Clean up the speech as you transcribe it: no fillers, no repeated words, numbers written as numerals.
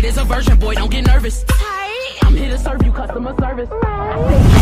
is a virgin, boy, don't get nervous. I'm here to serve you customer service.